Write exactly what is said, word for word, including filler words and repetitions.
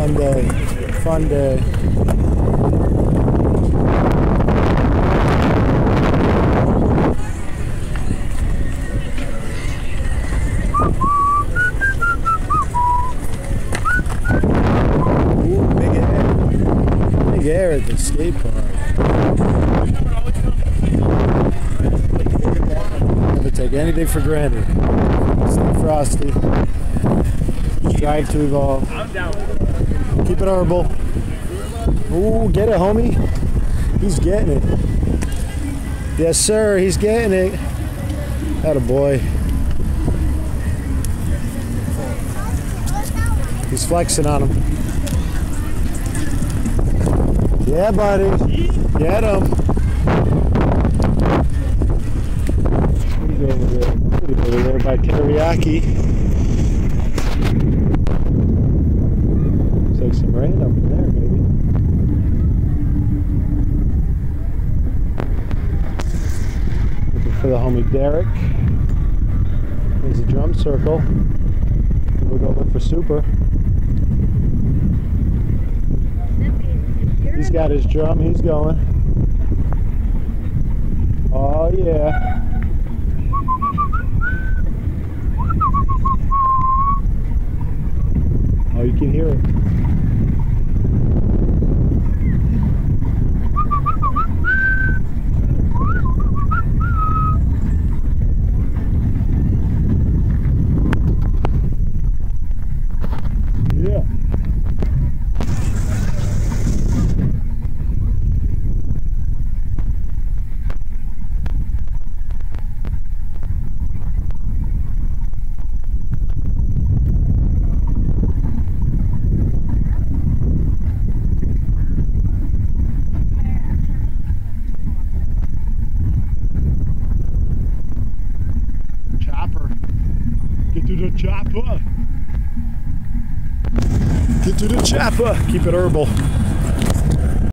Fun day. Fun day. Ooh, big air. Big air at the skate park. Never take anything for granted. Stay frosty. Strive to evolve. Keep it herbal. Ooh, get it, homie. He's getting it. Yes, sir. He's getting it. Atta boy. He's flexing on him. Yeah, buddy. Get him. What do you go over there? What do you go over there by teriyaki? Looks like some rain up in there, maybe. Looking for the homie Derek. There's a drum circle. We'll go look for Super. He's got his drum, he's going. Oh yeah. Oh, you can hear it. Yeah. Get to the chopper. Get to the chopper. Keep it herbal.